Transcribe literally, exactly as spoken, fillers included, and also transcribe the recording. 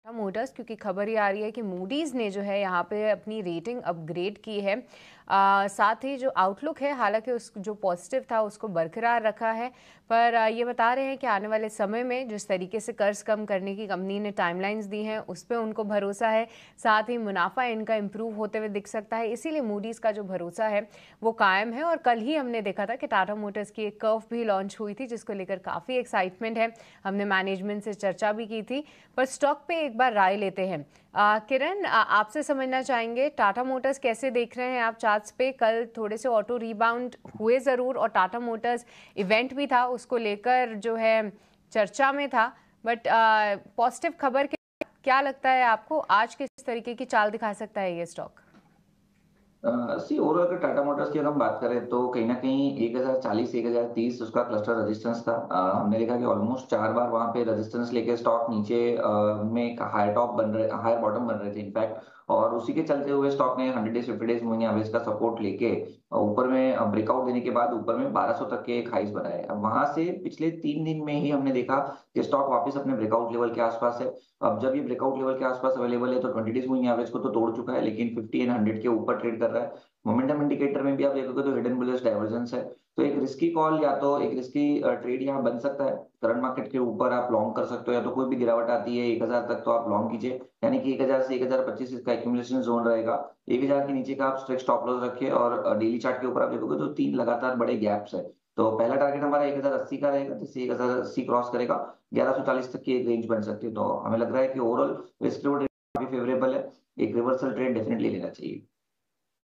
Motors, क्योंकि खबर ये आ रही है कि मूडीज़ ने जो है यहाँ पे अपनी रेटिंग अपग्रेड की है। आ, साथ ही जो आउटलुक है, हालांकि उस जो पॉजिटिव था उसको बरकरार रखा है, पर आ, ये बता रहे हैं कि आने वाले समय में जिस तरीके से कर्ज कम करने की कंपनी ने टाइमलाइंस दी हैं उस पर उनको भरोसा है। साथ ही मुनाफा इनका इम्प्रूव होते हुए दिख सकता है, इसीलिए मूडीज़ का जो भरोसा है वो कायम है। और कल ही हमने देखा था कि टाटा मोटर्स की एक कर्व भी लॉन्च हुई थी जिसको लेकर काफ़ी एक्साइटमेंट है। हमने मैनेजमेंट से चर्चा भी की थी, पर स्टॉक पे एक बार राय लेते हैं। आ, किरण, आ, आपसे समझना चाहेंगे टाटा मोटर्स कैसे देख रहे हैं आप चार्ट्स पे। कल थोड़े से ऑटो रिबाउंड हुए ज़रूर, और टाटा मोटर्स इवेंट भी था उसको लेकर जो है चर्चा में था, बट पॉजिटिव खबर के क्या लगता है आपको आज किस तरीके की चाल दिखा सकता है ये स्टॉक? सी ओवरऑल अगर टाटा मोटर्स की अगर हम बात करें तो कहीं ना कहीं एक हज़ार चालीस एक हज़ार तीस उसका क्लस्टर रेजिस्टेंस था। अ, हमने देखा कि ऑलमोस्ट चार बार वहां पे रेजिस्टेंस लेके स्टॉक नीचे अ, में एक हायर टॉप बन रहे हायर बॉटम बन रहे थे इनफैक्ट। और उसी के चलते हुए स्टॉक ने hundred days fifty days moving average का सपोर्ट लेके अ, ऊपर में ब्रेकआउट देने के बाद ऊपर में बारह सौ तक के एक हाइस बनाए। अब वहां से पिछले तीन दिन में ही हमने देखा कि स्टॉक वापस अपने ब्रेकआउट लेवल के आसपास है। अब जब ये ब्रेकआउट लेवल के आसपास अवेलेबल है तो ट्वेंटी डेज मूविंग एवरेज को तो तोड़ चुका है, लेकिन फिफ्टी एंड हंड्रेड के ऊपर ट्रेड कर रहा है। मोमेंटम इंडिकेटर में भी आप देखोगे तो हिडन बुलिश डाइवर्जेंस है। तो एक रिस्की कॉल या तो एक रिस्की ट्रेड यहाँ बन सकता है। करंट मार्केट के ऊपर आप लॉन्ग कर सकते हो, या तो कोई भी गिरावट आती है एक हज़ार तक तो आप लॉन्ग कीजिए, यानी कि एक हज़ार से एक हज़ार पच्चीस इसका एक्यूमुलेशन जोन रहेगा। एक हज़ार के नीचे का आप स्ट्रिक्ट स्टॉप लॉस रखिए, और डेली चार्ट के ऊपर आप देखोगे तो तीन लगातार बड़े गैप्स है। तो पहला टारगेट हमारा एक हज़ार अस्सी का रहेगा, जैसे एक हज़ार अस्सी क्रॉस करेगा ग्यारह सौ चालीस तक की एक रेंज बन सकती है। तो हमें लग रहा है कि ओवरऑल रिस्क रिवॉर्ड काफी फेवरेबल है, एक रिवर्सल ट्रेड डेफिनेटली लेना चाहिए।